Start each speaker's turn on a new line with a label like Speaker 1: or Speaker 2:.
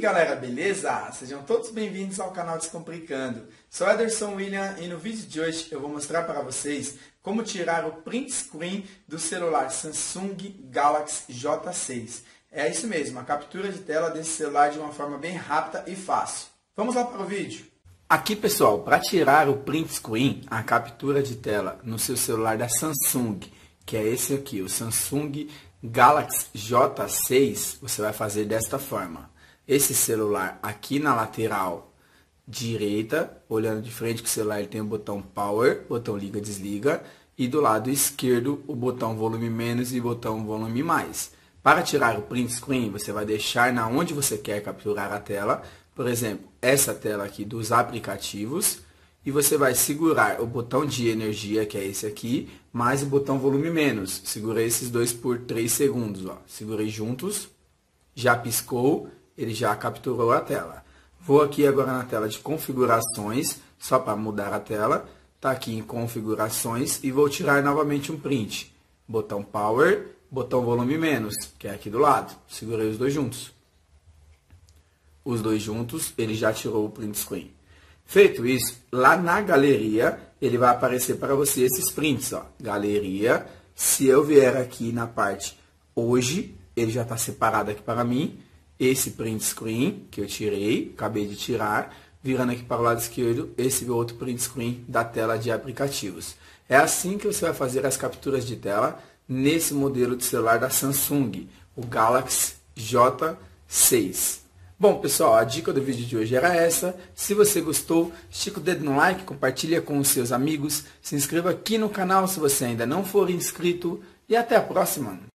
Speaker 1: galera, beleza? Sejam todos bem-vindos ao canal Descomplicando. Sou Ederson William e no vídeo de hoje eu vou mostrar para vocês como tirar o print screen do celular Samsung Galaxy J6. É isso mesmo, a captura de tela desse celular de uma forma bem rápida e fácil. Vamos lá para o vídeo. Aqui, pessoal, para tirar o print screen, a captura de tela no seu celular da Samsung, que é esse aqui, o Samsung Galaxy J6, você vai fazer desta forma. Esse celular aqui na lateral direita, olhando de frente com o celular, ele tem o botão Power, botão liga, desliga, e do lado esquerdo o botão volume menos e botão volume mais. Para tirar o print screen, você vai deixar na onde você quer capturar a tela, por exemplo, essa tela aqui dos aplicativos, e você vai segurar o botão de energia, que é esse aqui, mais o botão volume menos. Segurei esses dois por 3 segundos, ó. Segurei juntos, já piscou, ele já capturou a tela. Vou aqui agora na tela de configurações, só para mudar a tela. Está aqui em configurações e vou tirar novamente um print. Botão Power, botão volume menos, que é aqui do lado. Segurei os dois juntos. Os dois juntos, ele já tirou o print screen. Feito isso, lá na galeria, ele vai aparecer para você esses prints, ó. Galeria, se eu vier aqui na parte hoje, ele já está separado aqui para mim. Esse print screen que eu tirei, acabei de tirar, virando aqui para o lado esquerdo, esse outro print screen da tela de aplicativos. É assim que você vai fazer as capturas de tela nesse modelo de celular da Samsung, o Galaxy J6. Bom, pessoal, a dica do vídeo de hoje era essa. Se você gostou, estica o dedo no like, compartilha com os seus amigos, se inscreva aqui no canal se você ainda não for inscrito e até a próxima!